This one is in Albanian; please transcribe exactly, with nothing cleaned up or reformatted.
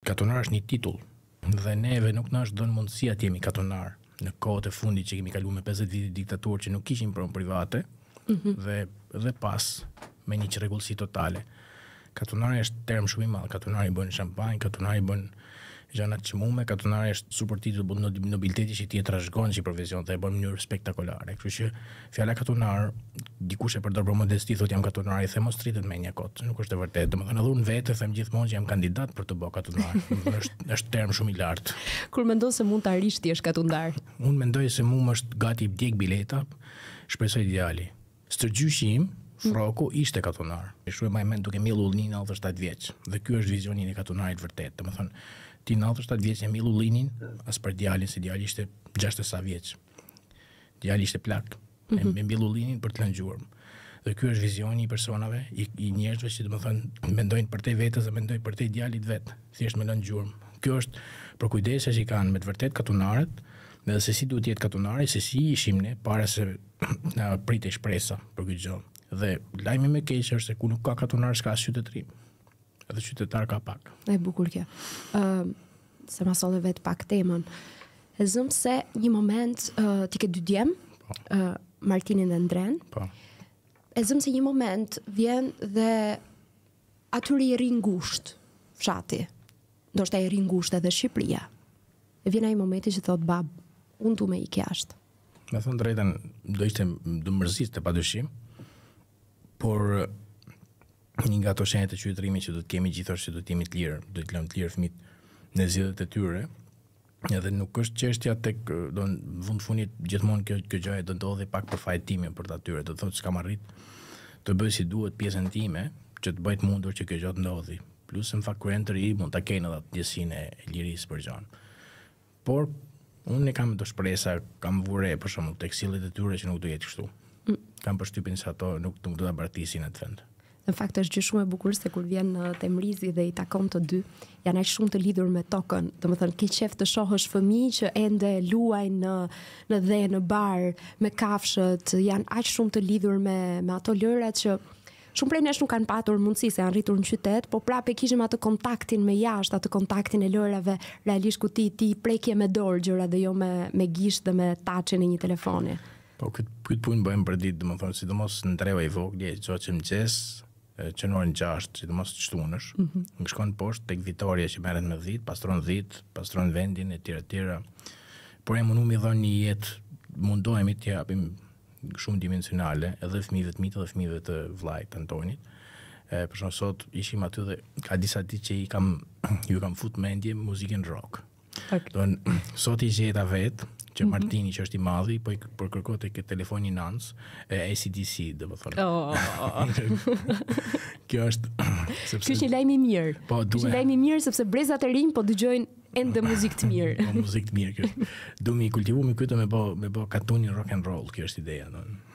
katonar është një titull dhe neve nuk na është dhënë mundësia të jemi katonar në kohët e fundit që kemi kaluar me pesëdhjetë vite diktaturë që nuk kishin pronë private mm-hmm. dhe dhe pas me një çrregullsi totale. Katonari është term shumë i madh. Katonari bën shampanjë, katonari bën gjëra të çmume, katonari është super titull nobiliteti që ti e trashëgon si profesion dhe e bën në mënyrë spektakolare. Kështu që fjala katonar, dikush e përdor për modesti, thotë jam katonar, i them mos tritet me një kot. Nuk është e vërtetë. Domethënë edhe unë vetë them gjithmonë që jam kandidat për të bërë katonar. është është term shumë i lartë. Kur mendon se mund të arrish ti është katonar? Unë mendoj se mua është gati djeg bileta, shpresoj ideali. Stërgjyshi im Froku ishte katonar. E shumë më mend duke millu Ullinin në nëntëdhjetë vjeç. Dhe ky është vizioni i katonarit vërtet. Domethënë, ti në nëntëdhjetë vjeç e millu Ullinin as për djalin, se djali ishte gjashtëdhjetë sa vjeç. Djali ishte plak. Mm-hmm. E mbillu Ullinin për të lënë gjurmë. Dhe ky është vizioni i personave, i, i njerëzve që domethënë mendojnë për te vetës dhe mendojnë për te djalit vet. Thjesht me lënë gjurmë. Kjo është për kujdesin që kanë me të vërtet katonarët, dhe se si duhet jetë katonari, se si ishim ne para se na pritej shpresa për këtë gjë. Dhe lajmi më keq është se ku nuk ka katonar s'ka as qytetëri. Edhe qytetar ka pak. E bukur kjo. Ë uh, se ma solle vet pak temën. E zëm se një moment uh, ti ke dy djem, po. uh, Martinin dhe Ndren. Po. E zëm se një moment vjen dhe atyri i ri ngusht fshati. Ndoshta i ri ngusht edhe Shqipëria. E vjen ai momenti që thot bab, unë du me i jashtë. Me thonë drejtën, do ishte do mërziste padyshim. Por një nga ato shenjat e qytetërimit që do të kemi gjithashtu që do të jemi të lirë, do të lëmë të lirë fëmijët në zgjedhjet e tyre. Edhe nuk është çështja tek do në fund fundit gjithmonë kjo kjo gjë do ndodhi pak për fajin tim për ta tyre, do thotë s'kam arrit të bëj si duhet pjesën time që të bëhet mundur që kjo gjë të ndodhi. Plus në fakt kur janë të ri mund ta kenë edhe ndjesinë e lirisë për gjën. Por unë kam do shpresa, kam vure për shembull tek sillet e tyre që nuk do jetë kështu. Kam përshtypjen se ato nuk, nuk do ta bartisin atë vend. Në fakt është gjë shumë e bukur se kur vjen Temrizi dhe i takon të dy, janë aq shumë të lidhur me tokën. Domethënë ke qef të shohësh fëmijë që ende luajnë në në dhe në bar me kafshët, janë aq shumë të lidhur me me ato lërat që shumë prej nesh nuk kanë patur mundësi se janë rritur në qytet, po prapë kishim atë kontaktin me jashtë, atë kontaktin e lërave, realisht ku ti ti prekje me dorë gjëra dhe jo me me gishtë dhe me taçin e një telefoni. Po këtë, këtë punë bëjmë për ditë, domethënë sidomos në treva i vogël, çdo që mëngjes, që në orën gjashtë, sidomos të shtunësh, mm-hmm. Më shkon poshtë tek Vitoria që merret me dhit, pastron dhit, pastron vendin e tjera tjera. Por e mundu mi dhënë një jetë, mundohemi të japim shumë dimensionale, edhe fëmijëve të mit edhe fëmijëve të vllajt Antonit. E, për shkak sot ishim aty dhe ka disa ditë që i kam ju kam fut mendje muzikën rock. Okay. Don sot i jeta vet që Martini që është i madhi, po i për kërkot e këtë telefoni nans, e A C D C, dhe më thonë. Oh. Kjo është... Sepse... Kjo është një lajmi mirë. Po, duhe... Kjo është një lajmi mirë, sepse brezat e rinj po dëgjojnë ende muzikë të mirë. Po, muzikë të mirë, kjo është. Du mi kultivu me këtë me bo, me bo katunin rock and roll, kjo është ideja.